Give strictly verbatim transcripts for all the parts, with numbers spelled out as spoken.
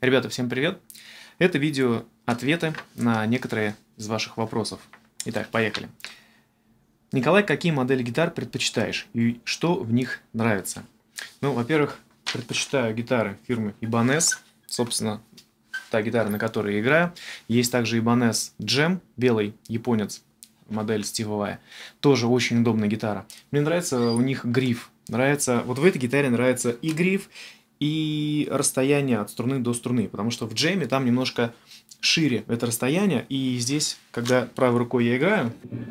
Ребята, всем привет! Это видео ответы на некоторые из ваших вопросов. Итак, поехали. Николай, какие модели гитар предпочитаешь и что в них нравится? Ну, во-первых, предпочитаю гитары фирмы Ibanez. Собственно, та гитара, на которой я играю. Есть также Ibanez Jam, белый японец, модель стивовая. Тоже очень удобная гитара. Мне нравится у них гриф. Нравится, вот в этой гитаре нравится и гриф, и расстояние от струны до струны, потому что в джеме там немножко шире это расстояние, и здесь, когда правой рукой я играю,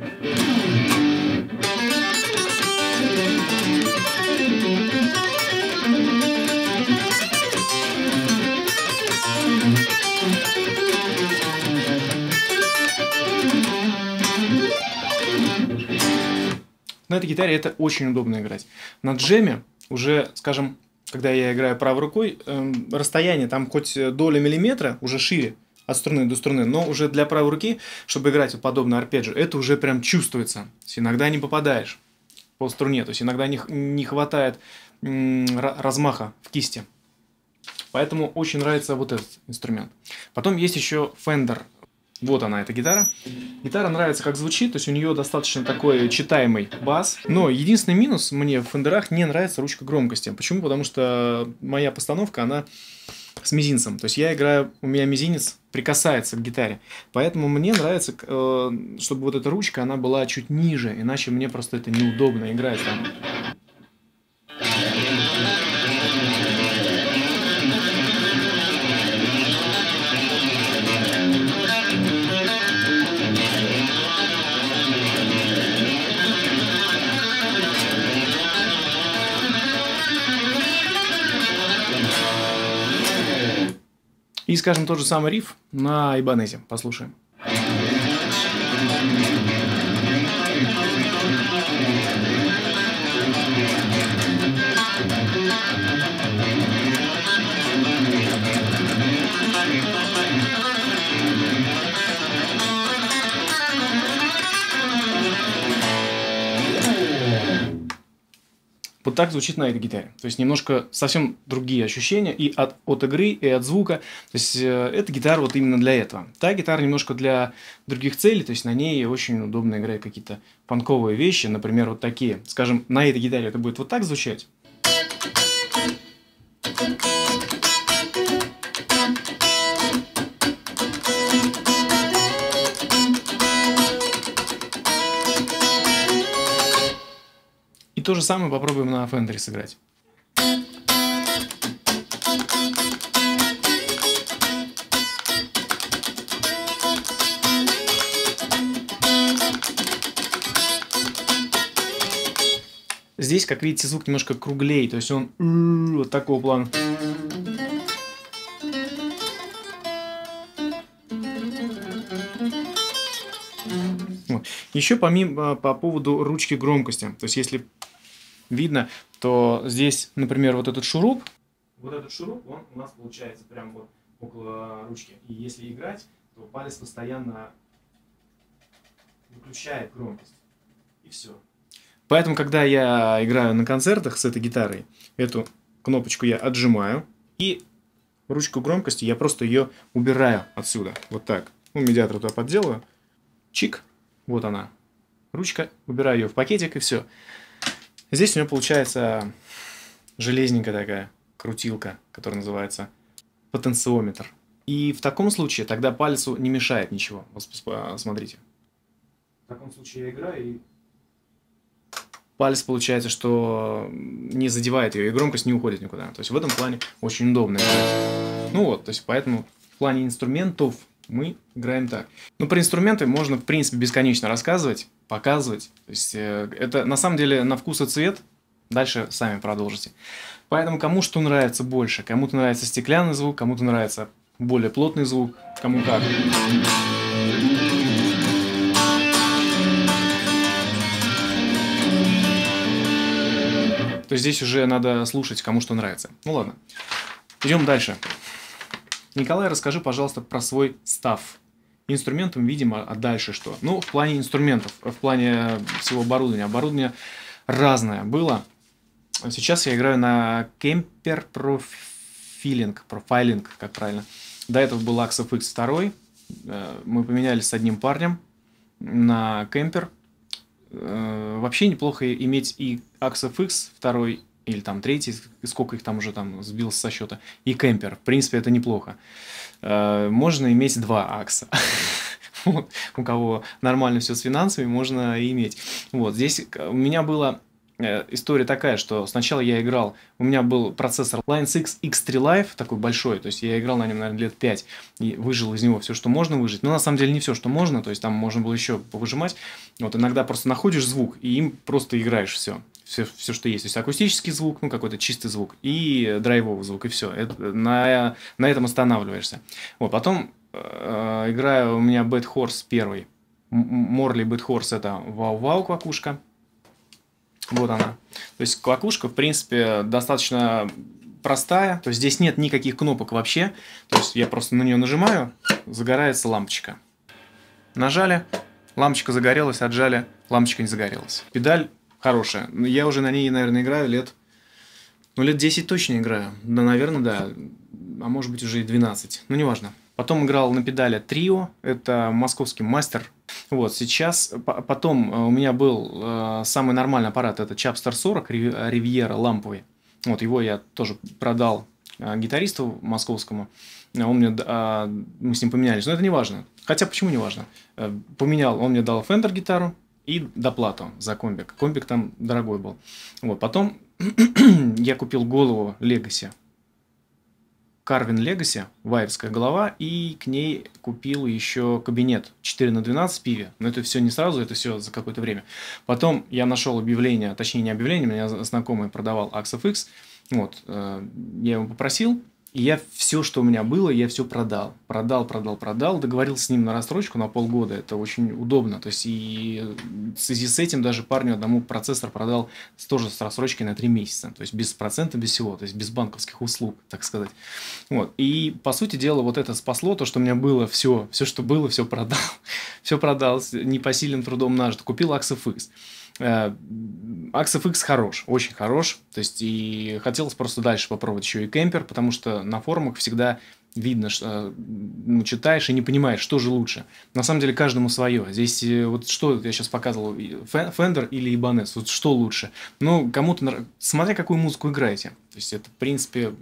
на этой гитаре это очень удобно играть. На джеме уже, скажем, когда я играю правой рукой, э, расстояние там хоть доля миллиметра уже шире от струны до струны, но уже для правой руки, чтобы играть вот подобно арпеджио, это уже прям чувствуется. То есть иногда не попадаешь по струне, то есть иногда не, не хватает м, размаха в кисти. Поэтому очень нравится вот этот инструмент. Потом есть еще Fender. Вот она, эта гитара. Гитара нравится, как звучит, то есть у нее достаточно такой читаемый бас. Но единственный минус мне в фендерах не нравится ручка громкости. Почему? Потому что моя постановка, она с мизинцем. То есть я играю, у меня мизинец прикасается к гитаре. Поэтому мне нравится, чтобы вот эта ручка, она была чуть ниже. Иначе мне просто это неудобно играть там. И, скажем, тот же самый риф на Ibanez. Послушаем. Вот так звучит на этой гитаре. То есть немножко совсем другие ощущения и от, от игры, и от звука. То есть э, эта гитара вот именно для этого. Та гитара немножко для других целей. То есть на ней очень удобно играть какие-то фанковые вещи. Например, вот такие. Скажем, на этой гитаре это будет вот так звучать. И то же самое попробуем на Fender сыграть. Здесь, как видите, звук немножко круглее, то есть он вот такого плана. Вот. Еще помимо по поводу ручки громкости, то есть если видно, то здесь, например, вот этот шуруп, вот этот шуруп, он у нас получается прям вот около ручки. И если играть, то палец постоянно выключает громкость. И все. Поэтому, когда я играю на концертах с этой гитарой, эту кнопочку я отжимаю, и ручку громкости я просто ее убираю отсюда. Вот так. Ну, медиатор туда подделаю. Чик. Вот она. Ручка. Убираю ее в пакетик, и все. Здесь у меня получается железненькая такая крутилка, которая называется потенциометр. И в таком случае тогда пальцу не мешает ничего. Вот смотрите. В таком случае я играю, и палец получается, что не задевает ее, и громкость не уходит никуда. То есть в этом плане очень удобно играть. Ну вот, то есть поэтому в плане инструментов мы играем так. Ну, про инструменты можно, в принципе, бесконечно рассказывать, показывать. То есть э, это на самом деле на вкус и цвет. Дальше сами продолжите. Поэтому кому что нравится больше. Кому-то нравится стеклянный звук, кому-то нравится более плотный звук, кому как. То есть здесь уже надо слушать, кому что нравится. Ну ладно. Идем дальше. Николай, расскажи, пожалуйста, про свой став. Инструментом, видимо, а дальше что? Ну, в плане инструментов, в плане всего оборудования. Оборудование разное было. Сейчас я играю на Kemper Pro профилинг, профайлинг, как правильно. До этого был эй икс эф икс два. Мы поменялись с одним парнем на кемпер. Вообще неплохо иметь и эй икс эф икс два, или там третий, сколько их там уже там сбился со счета, и кемпер. В принципе, это неплохо. Можно иметь два акса. Вот. У кого нормально все с финансами, можно иметь. Вот. Здесь у меня была история такая, что сначала я играл, у меня был процессор Lions X икс три Live, такой большой, то есть я играл на нем, наверное, лет пять, и выжил из него все, что можно выжить. Но на самом деле не все, что можно, то есть там можно было еще повыжимать. Вот иногда просто находишь звук, и им просто играешь все. Все, все, что есть. То есть акустический звук, ну какой-то чистый звук, и драйвовый звук, и все. Это, на, на этом останавливаешься. Вот, потом э, играю, у меня Bad Horse первый. Morley Bad Horse — это вау-вау квакушка. Вот она. То есть квакушка, в принципе, достаточно простая. То есть здесь нет никаких кнопок вообще. То есть я просто на нее нажимаю, загорается лампочка. Нажали, лампочка загорелась, отжали, лампочка не загорелась. Педаль хорошая. Я уже на ней, наверное, играю лет... Ну, лет десять точно играю. Да, наверное, да. А может быть, уже и двенадцать. Ну, неважно. Потом играл на педали Trio. Это московский мастер. Вот, сейчас... Потом у меня был э, самый нормальный аппарат. Это Chapster сорок, Riviera ламповый. Вот, его я тоже продал э, гитаристу московскому. Он мне... Э, мы с ним поменялись. Но это не важно. Хотя, почему не важно? Э, поменял. Он мне дал Fender гитару и доплату за комбик. Комбик там дорогой был. Вот, потом я купил голову Legacy. Carvin Legacy, вайерская голова, и к ней купил еще кабинет четыре на двенадцать пиви. Но это все не сразу, это все за какое-то время. Потом я нашел объявление, точнее не объявление, меня знакомый продавал эй икс эф икс. Вот, я его попросил. И я все, что у меня было, я все продал. Продал, продал, продал. Договорился с ним на рассрочку на полгода. Это очень удобно. То есть, и в связи с этим даже парню одному процессор продал тоже с рассрочкой на три месяца. То есть, без процента, без всего. То есть, без банковских услуг, так сказать. Вот. И, по сути дела, вот это спасло то, что у меня было все. Все, что было, все продал. Все продал. Непосильным трудом нажито. Купил эй икс эф икс. эй икс эф икс хорош, очень хорош. То есть, и хотелось просто дальше попробовать еще и кемпер, потому что на форумах всегда видно, что ну, читаешь и не понимаешь, что же лучше. На самом деле, каждому свое. Здесь вот что я сейчас показывал, Fender или Ibanez, вот что лучше. Ну, кому-то, смотря какую музыку играете. То есть, это, в принципе,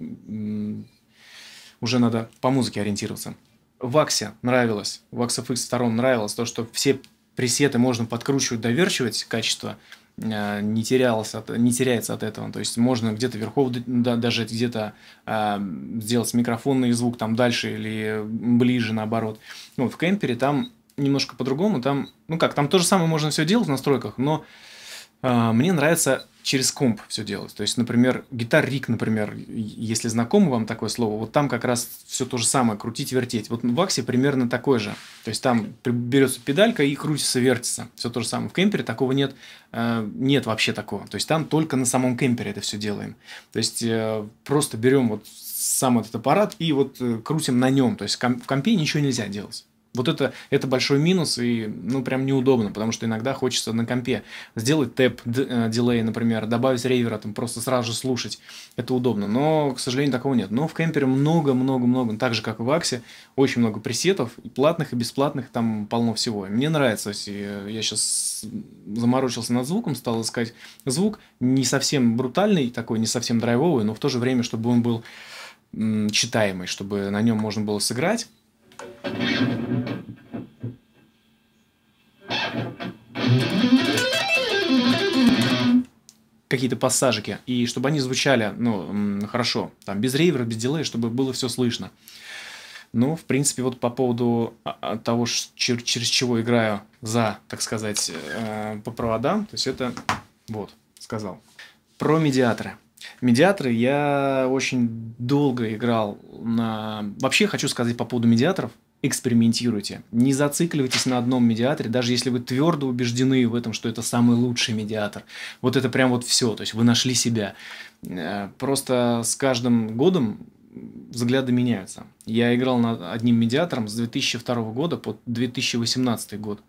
уже надо по музыке ориентироваться. В Аксе нравилось, в эй икс эф икс два нравилось то, что все пресеты можно подкручивать, доверчивать, качество э, не, терялось от, не теряется от этого. То есть можно где-то верхов да, даже где-то э, сделать микрофонный звук там дальше или ближе, наоборот. Ну, вот в кемпере там немножко по-другому. Там, ну как, там то же самое можно все делать в настройках, но э, мне нравится через комп все делать. То есть, например, Guitar Rig, например, если знакомо вам такое слово, вот там как раз все то же самое, крутить, вертеть. Вот в Аксе примерно такое же. То есть, там берется педалька и крутится, вертится. Все то же самое. В кемпере такого нет, э, нет вообще такого. То есть, там только на самом кемпере это все делаем. То есть, э, просто берем вот сам этот аппарат и вот э, крутим на нем. То есть, в компе ничего нельзя делать. Вот это, это большой минус и, ну, прям неудобно, потому что иногда хочется на компе сделать тэп, дилей, например, добавить ревера, там просто сразу же слушать. Это удобно, но, к сожалению, такого нет. Но в кемпере много-много-много, так же, как и в Аксе, очень много пресетов, и платных, и бесплатных, там полно всего. И мне нравится, я сейчас заморочился над звуком, стал искать звук, не совсем брутальный такой, не совсем драйвовый, но в то же время, чтобы он был м, читаемый, чтобы на нем можно было сыграть. Какие-то пассажики, и чтобы они звучали, ну, хорошо, там, без рейвера, без дилея, чтобы было все слышно. Ну, в принципе, вот по поводу того, через чего играю за, так сказать, по проводам, то есть это, вот, сказал. Про медиаторы. Медиаторы я очень долго играл на... Вообще хочу сказать по поводу медиаторов. Экспериментируйте. Не зацикливайтесь на одном медиаторе, даже если вы твердо убеждены в этом, что это самый лучший медиатор. Вот это прям вот все. То есть вы нашли себя. Просто с каждым годом взгляды меняются. Я играл над одним медиатором с две тысячи второго года по две тысячи восемнадцатый год.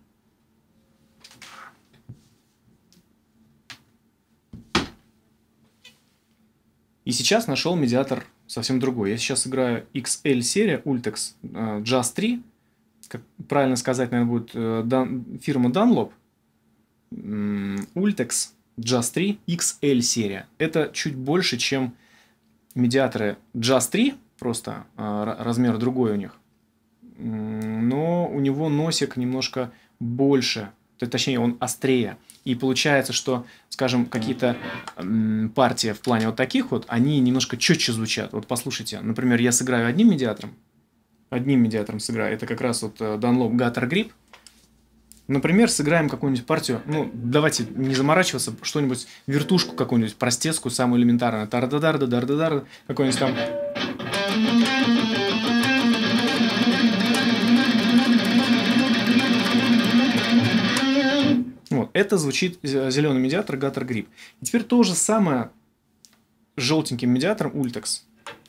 И сейчас нашел медиатор совсем другой. Я сейчас играю икс эль серия, Ultex э, Jazz три. Как правильно сказать, наверное, будет э, дан, фирма Dunlop. Ultex Jazz три икс эль серия. Это чуть больше, чем медиаторы Jazz три, просто э, размер другой у них. Но у него носик немножко больше, точнее, он острее. И получается, что, скажем, какие-то партии в плане вот таких вот, они немножко четче звучат. Вот послушайте, например, я сыграю одним медиатором, одним медиатором сыграю, это как раз вот Dunlop Guitar Grip. Например, сыграем какую-нибудь партию, ну, давайте не заморачиваться, что-нибудь, вертушку какую-нибудь, простецкую, самую элементарную, тар-да-дар-да, дар-да-дар, какой-нибудь там... Вот, это звучит зеленый медиатор Guitar Grip. И теперь то же самое с желтеньким медиатором Ultex.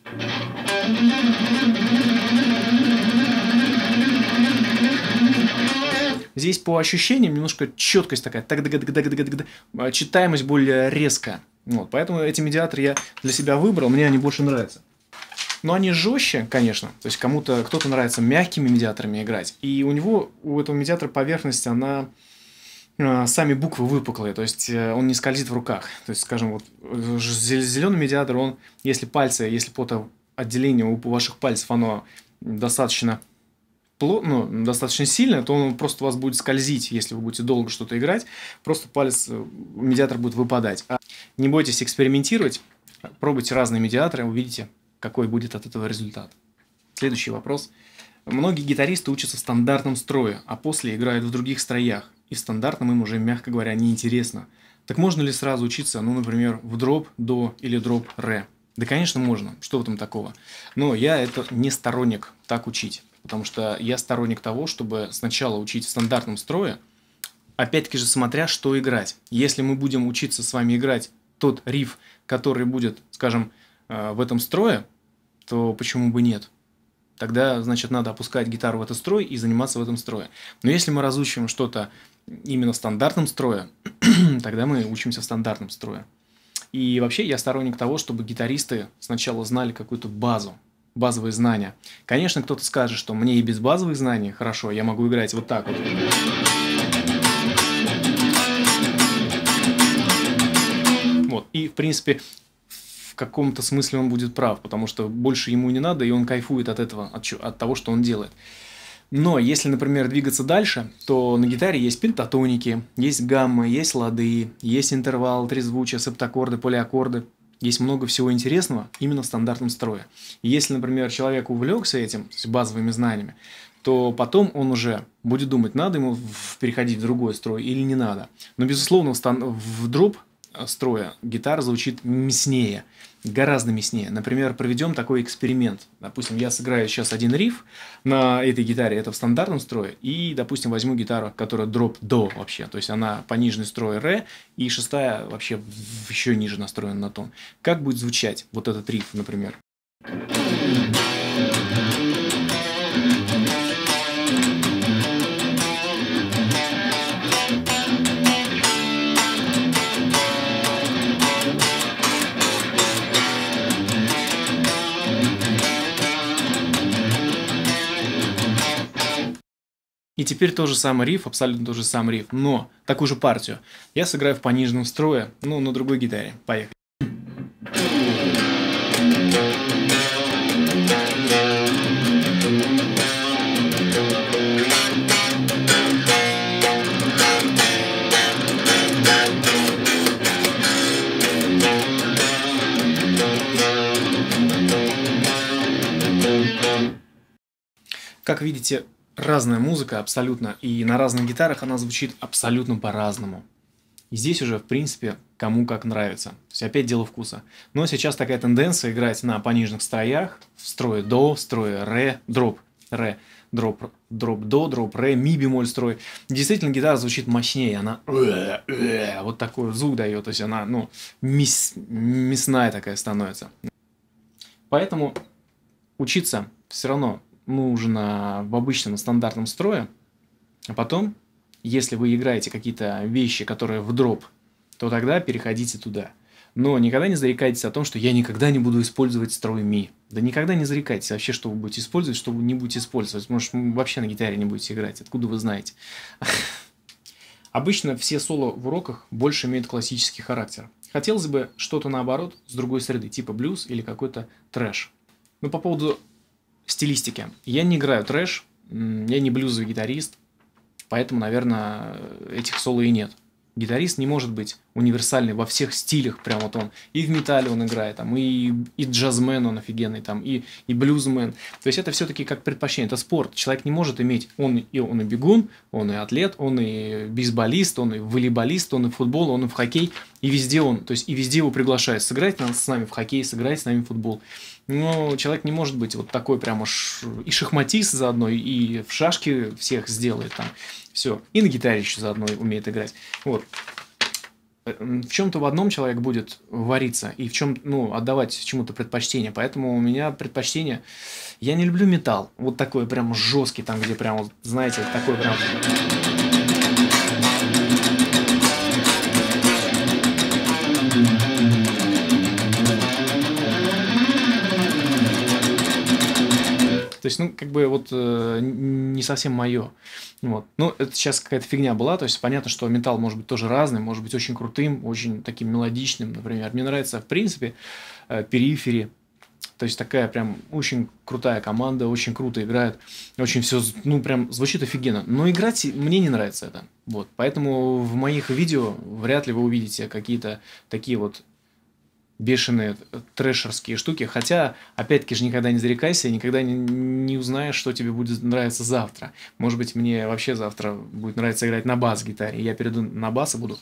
Здесь по ощущениям немножко четкость такая, читаемость более резкая. Вот, поэтому эти медиаторы я для себя выбрал, мне они больше нравятся. Но они жестче, конечно. То есть кому-то, кто-то нравится мягкими медиаторами играть. И у него, у этого медиатора поверхность, она... сами буквы выпуклые, то есть он не скользит в руках. То есть, скажем, вот зеленый медиатор, он, если пальцы, если потоотделение у ваших пальцев, оно достаточно, ну, достаточно сильное, то он просто у вас будет скользить, если вы будете долго что-то играть, просто палец, медиатор будет выпадать. А не бойтесь экспериментировать, пробуйте разные медиаторы, увидите, какой будет от этого результат. Следующий вопрос. Многие гитаристы учатся в стандартном строе, а после играют в других строях. И в стандартном им уже, мягко говоря, неинтересно. Так можно ли сразу учиться, ну, например, в дроп, до или дроп, ре? Да, конечно, можно. Что в этом такого? Но я это не сторонник так учить. Потому что я сторонник того, чтобы сначала учить в стандартном строе, опять-таки же смотря, что играть. Если мы будем учиться с вами играть тот риф, который будет, скажем, в этом строе, то почему бы нет? Тогда, значит, надо опускать гитару в этот строй и заниматься в этом строе. Но если мы разучим что-то именно в стандартном строе, тогда мы учимся в стандартном строе. И вообще я сторонник того, чтобы гитаристы сначала знали какую-то базу, базовые знания. Конечно, кто-то скажет, что мне и без базовых знаний хорошо, я могу играть вот так вот. Вот. И, в принципе, в каком-то смысле он будет прав, потому что больше ему не надо, и он кайфует от этого, от, от того, что он делает. Но если, например, двигаться дальше, то на гитаре есть пентатоники, есть гаммы, есть лады, есть интервал, трезвучие, септаккорды, полиаккорды. Есть много всего интересного именно в стандартном строе. И если, например, человек увлекся этим, то есть базовыми знаниями, то потом он уже будет думать, надо ему переходить в другой строй или не надо. Но, безусловно, в дроп строя гитара звучит мяснее, гораздо мяснее. Например, проведем такой эксперимент. Допустим, я сыграю сейчас один риф на этой гитаре, это в стандартном строе, и, допустим, возьму гитару, которая дроп до вообще, то есть она пониженный строй ре, и шестая вообще еще ниже настроена на тон. Как будет звучать вот этот риф, например? И теперь тот же самый риф, абсолютно тот же самый риф, но такую же партию я сыграю в пониженном строе, ну, на другой гитаре. Поехали. Как видите, разная музыка абсолютно, и на разных гитарах она звучит абсолютно по-разному. И здесь уже, в принципе, кому как нравится. То есть опять дело вкуса. Но сейчас такая тенденция играть на пониженных строях, в строе до, в строе ре, дроп, ре, дроп, дроп до, дроп ре, ми бемоль строй. Действительно, гитара звучит мощнее, она вот такой звук дает, то есть она, ну, мяс, мясная такая становится. Поэтому учиться все равно нужно в обычном стандартном строе, а потом, если вы играете какие-то вещи, которые в дроп, то тогда переходите туда. Но никогда не зарекайтесь о том, что я никогда не буду использовать строй ми. Да никогда не зарекайтесь вообще, что вы будете использовать, что вы не будете использовать. Может, вы вообще на гитаре не будете играть. Откуда вы знаете? Обычно все соло в уроках больше имеют классический характер. Хотелось бы что-то наоборот, с другой среды, типа блюз или какой-то трэш. Но по поводу стилистики. Я не играю трэш, я не блюзовый гитарист, поэтому, наверное, этих соло и нет. Гитарист не может быть универсальный во всех стилях, прям вот он и в металле он играет, там, и, и джазмен он офигенный, там, и, и блюзмен. То есть это все-таки как предпочтение, это спорт. Человек не может иметь, он и, он и бегун, он и атлет, он и бейсболист, он и волейболист, он и в футбол, он и в хоккей, и везде он, то есть и везде его приглашают сыграть с нами в хоккей, сыграть с нами в футбол. Но человек не может быть вот такой прям уж и шахматист заодно, и в шашки всех сделает там. Все. И на гитаре еще заодно умеет играть. Вот. В чем-то в одном человек будет вариться и в чем, ну, отдавать чему-то предпочтение. Поэтому у меня предпочтение... Я не люблю металл. Вот такой прям жесткий, там, где прям, вот, знаете, такой прям... То есть, ну, как бы вот э, не совсем мое. Вот. Ну, это сейчас какая-то фигня была. То есть, понятно, что металл может быть тоже разный, может быть очень крутым, очень таким мелодичным, например. Мне нравится, в принципе, э, Перифери. То есть, такая прям очень крутая команда, очень круто играет. Очень все, ну, прям звучит офигенно. Но играть мне не нравится это. Вот. Поэтому в моих видео вряд ли вы увидите какие-то такие вот бешеные трэшерские штуки. Хотя, опять-таки же, никогда не зарекайся, никогда не, не узнаешь, что тебе будет нравиться завтра. Может быть, мне вообще завтра будет нравиться играть на бас-гитаре. Я перейду на бас и буду,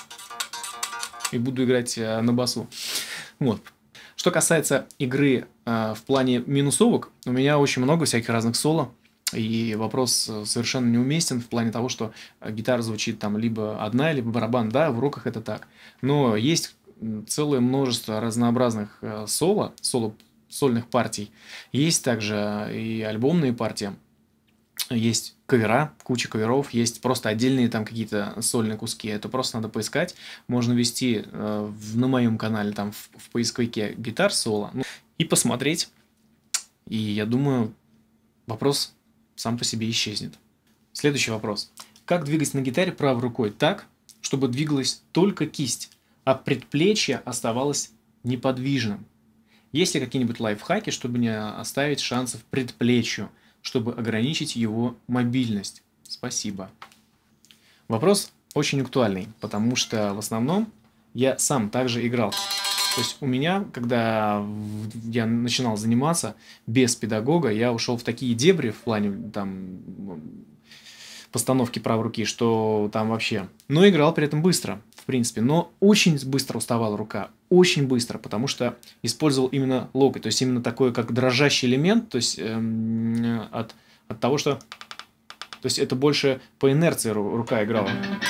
и буду играть э, на басу. Вот. Что касается игры э, в плане минусовок, у меня очень много всяких разных соло. И вопрос совершенно неуместен в плане того, что гитара звучит там либо одна, либо барабан. Да, в уроках это так. Но есть целое множество разнообразных э, соло, соло, сольных партий. Есть также и альбомные партии. Есть кавера, куча каверов, есть просто отдельные там какие-то сольные куски. Это просто надо поискать. Можно ввести э, в, на моем канале там в, в поисковике гитар соло, ну, и посмотреть. И я думаю, вопрос сам по себе исчезнет. Следующий вопрос. Как двигать на гитаре правой рукой так, чтобы двигалась только кисть, а предплечье оставалось неподвижным? Есть ли какие-нибудь лайфхаки, чтобы не оставить шансов предплечью, чтобы ограничить его мобильность? Спасибо. Вопрос очень актуальный, потому что в основном я сам также играл. То есть у меня, когда я начинал заниматься без педагога, я ушел в такие дебри в плане там постановки правой руки, что там вообще... Но играл при этом быстро, в принципе. Но очень быстро уставала рука. Очень быстро, потому что использовал именно локоть. То есть именно такой, как дрожащий элемент. То есть эм, от, от того, что... То есть это больше по инерции рука играла.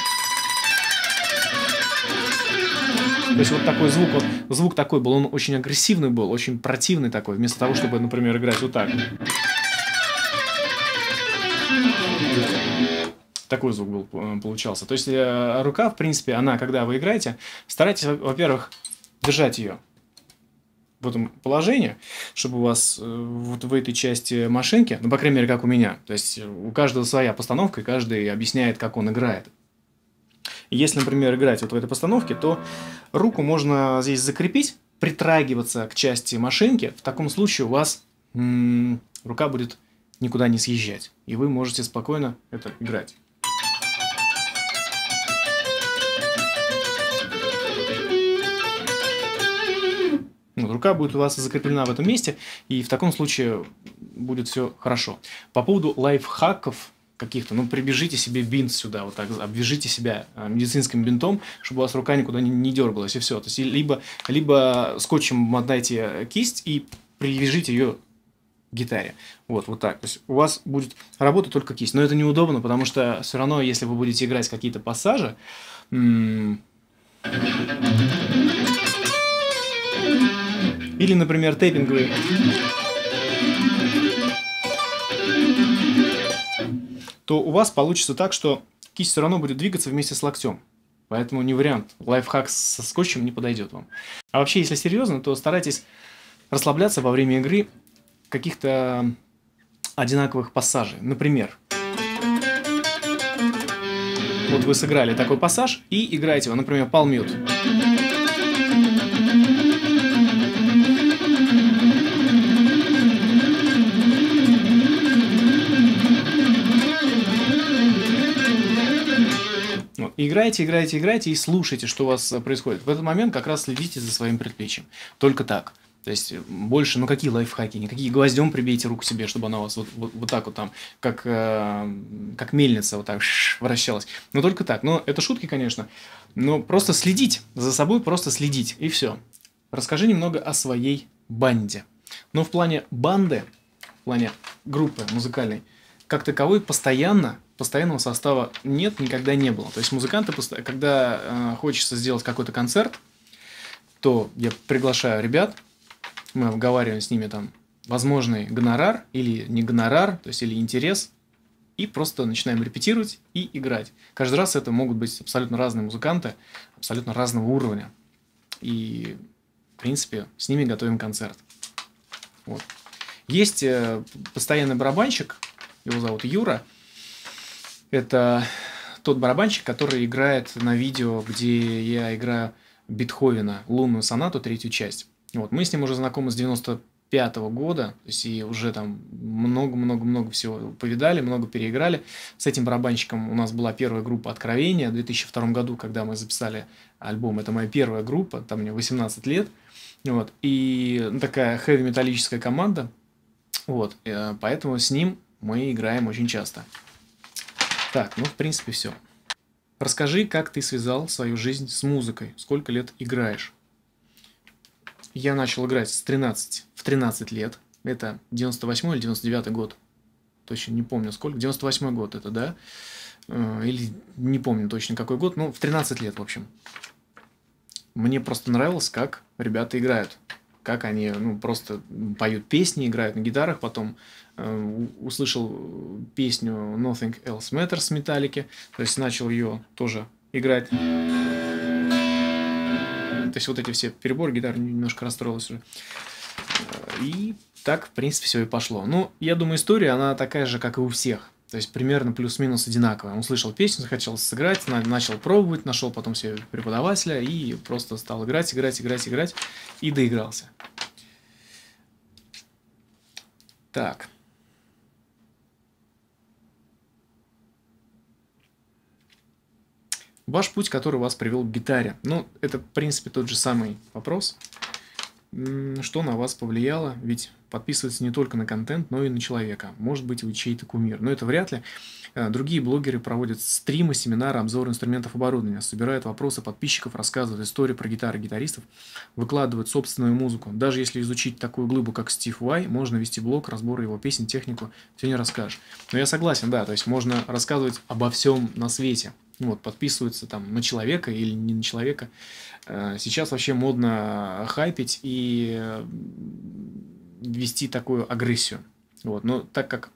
То есть вот такой звук, вот, звук такой был, он очень агрессивный был, очень противный такой. Вместо того, чтобы, например, играть вот так. Такой звук был, получался. То есть э, рука, в принципе, она, когда вы играете, старайтесь, во-первых, держать ее в этом положении, чтобы у вас э, вот в этой части машинки, ну, по крайней мере, как у меня, то есть у каждого своя постановка, и каждый объясняет, как он играет. Если, например, играть вот в этой постановке, то руку можно здесь закрепить, притрагиваться к части машинки. В таком случае у вас м-м, рука будет никуда не съезжать, и вы можете спокойно это играть. Вот, рука будет у вас закреплена в этом месте, и в таком случае будет все хорошо. По поводу лайфхаков каких-то, ну, прибежите себе бинт сюда, вот так, обвяжите себя медицинским бинтом, чтобы у вас рука никуда не, не дергалась, и все. То есть, либо, либо скотчем мотайте кисть и привяжите ее к гитаре. Вот, вот так. То есть, у вас будет работать только кисть. Но это неудобно, потому что все равно, если вы будете играть какие-то пассажи, или, например, тэппинговые, то у вас получится так, что кисть все равно будет двигаться вместе с локтем. Поэтому не вариант. Лайфхак со скотчем не подойдет вам. А вообще, если серьезно, то старайтесь расслабляться во время игры каких-то одинаковых пассажей. Например, вот вы сыграли такой пассаж и играете его, например, палмют. Вот. Играете, играете, играете и слушайте, что у вас происходит. В этот момент как раз следите за своим предплечьем. Только так. То есть больше, ну какие лайфхаки, никакие гвоздем прибейте руку себе, чтобы она у вас вот, вот, вот так вот там, как, э, как мельница вот так вращалась. Но только так. Но это шутки, конечно. Но просто следить за собой, просто следить. И все. Расскажи немного о своей банде. Но в плане банды, в плане группы музыкальной, как таковой постоянно, постоянного состава нет, никогда не было. То есть музыканты, когда э, хочется сделать какой-то концерт, то я приглашаю ребят, мы обговариваем с ними там возможный гонорар или не гонорар, то есть или интерес, и просто начинаем репетировать и играть. Каждый раз это могут быть абсолютно разные музыканты, абсолютно разного уровня. И, в принципе, с ними готовим концерт. Вот. Есть э, постоянный барабанщик, его зовут Юра. Это тот барабанщик, который играет на видео, где я играю Бетховена, лунную сонату, третью часть. Вот. Мы с ним уже знакомы с девяносто пятого года, то есть и уже там много-много-много всего повидали, много переиграли. С этим барабанщиком у нас была первая группа «Откровения» в две тысячи втором году, когда мы записали альбом. Это моя первая группа, там мне восемнадцать лет. Вот. И такая хэви-металлическая команда. Вот. Поэтому с ним мы играем очень часто. Так, ну в принципе все. Расскажи, как ты связал свою жизнь с музыкой, сколько лет играешь? Я начал играть с тринадцати, в тринадцать лет. Это девяносто восьмой или девяносто девятый год. Точно не помню сколько. девяносто восьмой год это, да? Или не помню точно какой год. Ну, в тринадцать лет, в общем. Мне просто нравилось, как ребята играют. Как они ну, просто поют песни, играют на гитарах. Потом э, услышал песню Nothing Else Matters с Металлики. То есть начал ее тоже играть. То есть вот эти все переборы, гитара немножко расстроилась уже. И так, в принципе, все и пошло. Ну, я думаю, история, она такая же, как и у всех. То есть примерно плюс-минус одинаковая. Он услышал песню, захотел сыграть, начал пробовать, нашел потом себе преподавателя и просто стал играть, играть, играть, играть и доигрался. Так. Ваш путь, который вас привел к гитаре. Ну, это, в принципе, тот же самый вопрос. Что на вас повлияло? Ведь подписывается не только на контент, но и на человека. Может быть, вы чей-то кумир. Но это вряд ли. Другие блогеры проводят стримы, семинары, обзоры инструментов оборудования, собирают вопросы подписчиков, рассказывают истории про гитары гитаристов, выкладывают собственную музыку. Даже если изучить такую глыбу, как Стив Вай, можно вести блог, разборы его песен, технику, все не расскажешь. Но я согласен, да, то есть можно рассказывать обо всем на свете. Вот, подписываются там на человека или не на человека. Сейчас вообще модно хайпить и вести такую агрессию. Вот. Но так как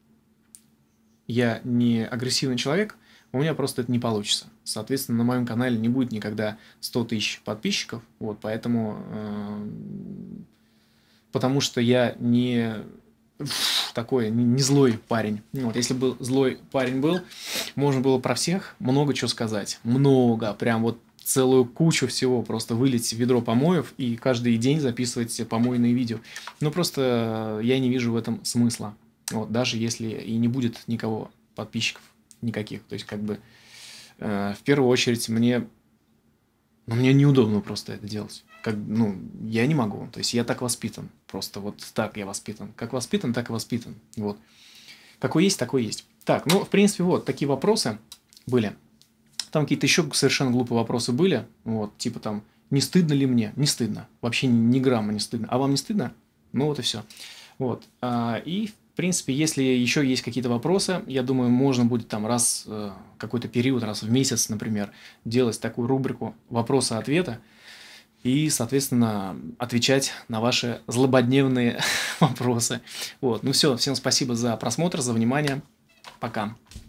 я не агрессивный человек, у меня просто это не получится. Соответственно, на моем канале не будет никогда сто тысяч подписчиков. Вот, поэтому... Э, потому что я не... такой не злой парень. Вот, если бы злой парень был, можно было про всех много чего сказать. Много. Прям вот целую кучу всего. Просто вылить в ведро помоев и каждый день записывать помойные видео. Но просто я не вижу в этом смысла. Вот, даже если и не будет никого подписчиков никаких. То есть, как бы, э, в первую очередь, мне, ну, мне неудобно просто это делать. Как, ну, я не могу. То есть, я так воспитан. Просто вот так я воспитан. Как воспитан, так и воспитан. Вот. Какой есть, такой есть. Так, ну, в принципе, вот такие вопросы были. Там какие-то еще совершенно глупые вопросы были. Вот, типа там, не стыдно ли мне? Не стыдно. Вообще ни грамма не стыдно. А вам не стыдно? Ну, вот и все. Вот. А, и, в принципе, если еще есть какие-то вопросы, я думаю, можно будет там раз, какой-то период, раз в месяц, например, делать такую рубрику вопросы-ответы. И, соответственно, отвечать на ваши злободневные вопросы. Вот. Ну все, всем спасибо за просмотр, за внимание. Пока.